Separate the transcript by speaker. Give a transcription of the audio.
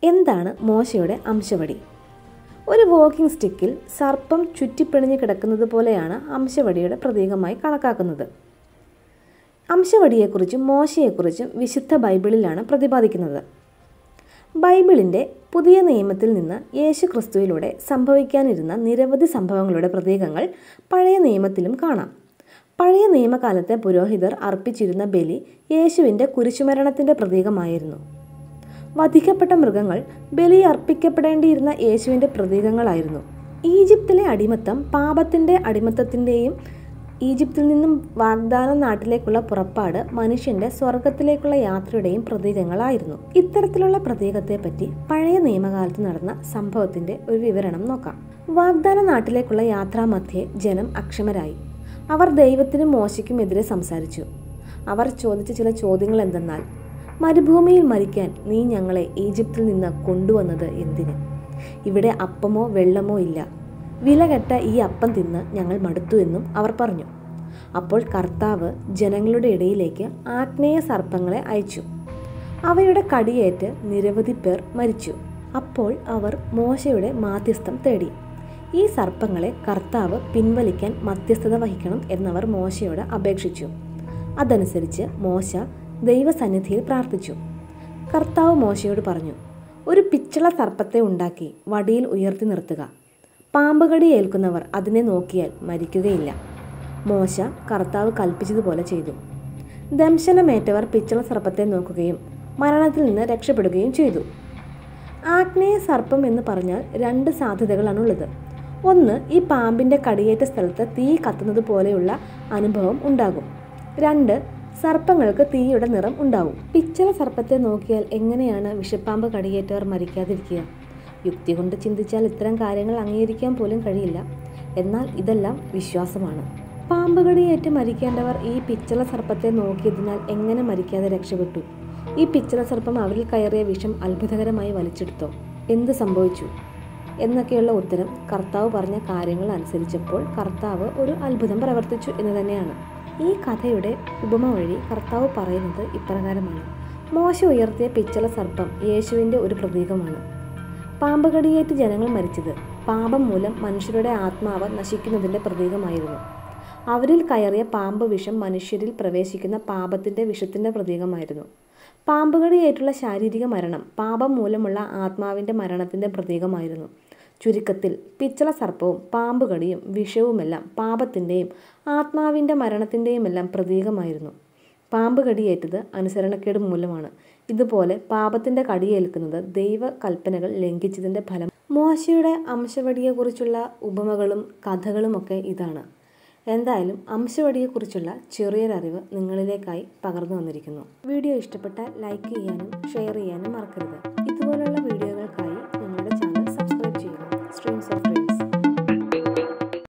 Speaker 1: എന്താണ് മോശയുടെ അംശവടി? ഒരു വോക്കിംഗ് സ്റ്റിക്കിൽ സർപ്പം ചുറ്റിപ്പിണിഞ്ഞ് കിടക്കുന്നത് പോലെയാണ് അംശവടിയുടെ പ്രതീകമായി കണക്കാക്കുന്നത്. അംശവടിയെക്കുറിച്ചും മോശയെക്കുറിച്ചും വിശുദ്ധ ബൈബിളിലാണ് പ്രതിപാദിക്കുന്നത്. ബൈബിളിൻ്റെ പുതിയ നിയമത്തിൽ നിന്ന് യേശു ക്രിസ്തുവിലൂടെ സംഭവിക്കാനിരുന്ന നിരവധി സംഭവങ്ങളുടെ പ്രതീകങ്ങൾ പഴയ നിയമത്തിലും കാണാം. പഴയ നിയമകാലത്തെ പുരോഹിതർ അർപ്പിച്ചിരുന്ന ബലി യേശുവിൻ്റെ കുരിശുമരണത്തിൻ്റെ പ്രതീകമായിരുന്നു. വധിക്കപ്പെട്ട മൃഗങ്ങൾ ബലി അർപ്പിക്കപ്പെടേണ്ടിയിരുന്ന യേശുവിൻ്റെ പ്രതീകങ്ങളായിരുന്നു. ഈജിപ്തിലെ അടിമത്തം പാപത്തിൻ്റെ അടിമത്തത്തിൻ്റെയും ഈജിപ്തിൽ നിന്നും വാഗ്ദാന നാട്ടിലേക്കുള്ള പുറപ്പാട് മനുഷ്യൻ്റെ സ്വർഗത്തിലേക്കുള്ള യാത്രയുടെയും പ്രതീകങ്ങളായിരുന്നു. ഇത്തരത്തിലുള്ള പ്രതീകത്തെപ്പറ്റി പഴയ നിയമകാലത്ത് നടന്ന സംഭവത്തിൻ്റെ ഒരു വിവരണം നോക്കാം. വാഗ്ദാന നാട്ടിലേക്കുള്ള യാത്രാമധ്യേ ജനം അക്ഷമരായി. അവർ ദൈവത്തിനും മോശയ്ക്കുമെതിരെ സംസാരിച്ചു. അവർ ചോദിച്ച ചില ചോദ്യങ്ങൾ എന്തെന്നാൽ, മരുഭൂമിയിൽ മരിക്കാൻ നീ ഞങ്ങളെ ഈജിപ്തിൽ നിന്ന് കൊണ്ടുവന്നത് എന്തിന്? ഇവിടെ അപ്പമോ വെള്ളമോ ഇല്ല. വിലകെട്ട ഈ അപ്പം തിന്ന് ഞങ്ങൾ മടുത്തു എന്നും അവർ പറഞ്ഞു. അപ്പോൾ കർത്താവ് ജനങ്ങളുടെ ഇടയിലേക്ക് ആഗ്നേയ സർപ്പങ്ങളെ അയച്ചു. അവയുടെ കടിയേറ്റ് നിരവധി പേർ മരിച്ചു. അപ്പോൾ അവർ മോശയുടെ മാധ്യസ്ഥം തേടി. ഈ സർപ്പങ്ങളെ കർത്താവ് പിൻവലിക്കാൻ മധ്യസ്ഥത വഹിക്കണം എന്നവർ മോശയോട് അപേക്ഷിച്ചു. അതനുസരിച്ച് മോശ ദൈവസന്നിധിയിൽ പ്രാർത്ഥിച്ചു. കർത്താവ് മോശയോട് പറഞ്ഞു, ഒരു പിച്ചള സർപ്പത്തെ ഉണ്ടാക്കി വടിയിൽ ഉയർത്തി നിർത്തുക. പാമ്പുകടി ഏൽക്കുന്നവർ അതിനെ നോക്കിയാൽ മരിക്കുകയില്ല. മോശ കർത്താവ് കൽപ്പിച്ചതുപോലെ ചെയ്തു. ദംശനമേറ്റവർ പിച്ചള സർപ്പത്തെ നോക്കുകയും മരണത്തിൽ നിന്ന് രക്ഷപ്പെടുകയും ചെയ്തു. ആഗ്നേയ സർപ്പം എന്ന് പറഞ്ഞാൽ രണ്ട് സാധ്യതകളാണുള്ളത്. ഒന്ന്, ഈ പാമ്പിൻ്റെ കടിയേറ്റ സ്ഥലത്ത് തീ കത്തുന്നത് പോലെയുള്ള അനുഭവം ഉണ്ടാകും. രണ്ട്, സർപ്പങ്ങൾക്ക് തീയുടെ നിറം ഉണ്ടാവും. പിച്ചള സർപ്പത്തെ നോക്കിയാൽ എങ്ങനെയാണ് വിഷപ്പാമ്പ് കടിയേറ്റവർ മരിക്കാതിരിക്കുക? യുക്തി കൊണ്ട് ചിന്തിച്ചാൽ ഇത്തരം കാര്യങ്ങൾ അംഗീകരിക്കാൻ പോലും കഴിയില്ല. എന്നാൽ ഇതെല്ലാം വിശ്വാസമാണ്. പാമ്പ് കടിയേറ്റ് മരിക്കേണ്ടവർ ഈ പിച്ചള സർപ്പത്തെ നോക്കിയതിനാൽ എങ്ങനെ മരിക്കാതെ രക്ഷപ്പെട്ടു? ഈ പിച്ചള സർപ്പം അവരിൽ കയറിയ വിഷം അത്ഭുതകരമായി വലിച്ചെടുത്തോ? എന്ത് സംഭവിച്ചു? എന്നൊക്കെയുള്ള ഉത്തരം കർത്താവ് പറഞ്ഞ കാര്യങ്ങൾ അനുസരിച്ചപ്പോൾ കർത്താവ് ഒരു അത്ഭുതം പ്രവർത്തിച്ചു എന്ന് തന്നെയാണ്. ഈ കഥയുടെ ഉപമ വഴി കർത്താവ് പറയുന്നത് ഇപ്രകാരമാണ്. മോശ ഉയർത്തിയ പിച്ചള സർപ്പം യേശുവിൻ്റെ ഒരു പ്രതീകമാണ്. പാമ്പ് കടിയേറ്റ് ജനങ്ങൾ മരിച്ചത് പാപം മൂലം മനുഷ്യരുടെ ആത്മാവ് നശിക്കുന്നതിൻ്റെ പ്രതീകമായിരുന്നു. അവരിൽ കയറിയ പാമ്പ് വിഷം മനുഷ്യരിൽ പ്രവേശിക്കുന്ന പാപത്തിൻ്റെ വിഷത്തിൻ്റെ പ്രതീകമായിരുന്നു. പാമ്പുകടിയേറ്റുള്ള ശാരീരിക മരണം പാപം മൂലമുള്ള ആത്മാവിൻ്റെ മരണത്തിൻ്റെ പ്രതീകമായിരുന്നു. ചുരുക്കത്തിൽ പിച്ചള സർപ്പവും പാമ്പുകടിയും വിഷവുമെല്ലാം പാപത്തിൻ്റെയും ആത്മാവിൻ്റെ മരണത്തിൻ്റെയുമെല്ലാം പ്രതീകമായിരുന്നു. പാമ്പ് കടിയേറ്റത് അനുസരണക്കേട് മൂലമാണ്. ഇതുപോലെ പാപത്തിൻ്റെ കടിയേൽക്കുന്നത് ദൈവ കൽപ്പനകൾ ലംഘിച്ചതിൻ്റെ ഫലം. മോശയുടെ അംശവടിയെക്കുറിച്ചുള്ള ഉപമകളും കഥകളുമൊക്കെ ഇതാണ്. എന്തായാലും അംശവടിയെക്കുറിച്ചുള്ള ചെറിയൊരറിവ് നിങ്ങളിലേക്കായി പകർന്നു വന്നിരിക്കുന്നു. വീഡിയോ ഇഷ്ടപ്പെട്ടാൽ ലൈക്ക് ചെയ്യാനും ഷെയർ ചെയ്യാനും മറക്കരുത്. ഇതുപോലുള്ള